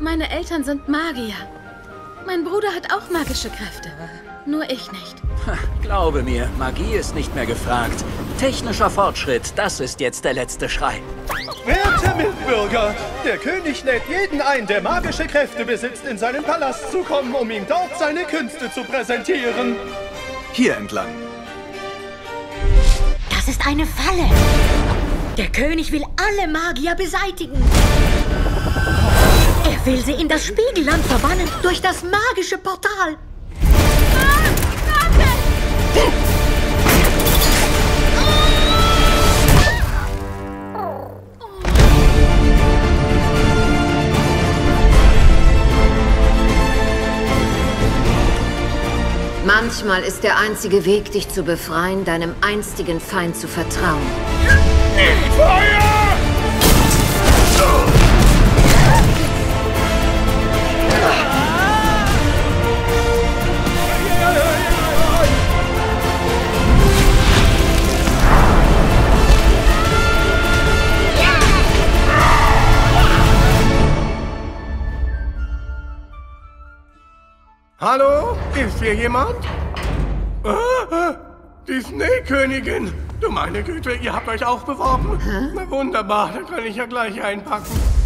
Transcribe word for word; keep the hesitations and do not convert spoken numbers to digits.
Meine Eltern sind Magier. Mein Bruder hat auch magische Kräfte. Nur ich nicht. Ha, glaube mir, Magie ist nicht mehr gefragt. Technischer Fortschritt, das ist jetzt der letzte Schrei. Werte Mitbürger, der König lädt jeden ein, der magische Kräfte besitzt, in seinen Palast zu kommen, um ihm dort seine Künste zu präsentieren. Hier entlang. Das ist eine Falle. Der König will alle Magier beseitigen. Er will sie in das Spiegelland verbannen, durch das magische Portal. Manchmal ist der einzige Weg, dich zu befreien, deinem einstigen Feind zu vertrauen. Feuer! Hallo? Ist hier jemand? Ah, die Schneekönigin. Du meine Güte, ihr habt euch auch beworben? Hä? Na wunderbar, dann kann ich ja gleich einpacken.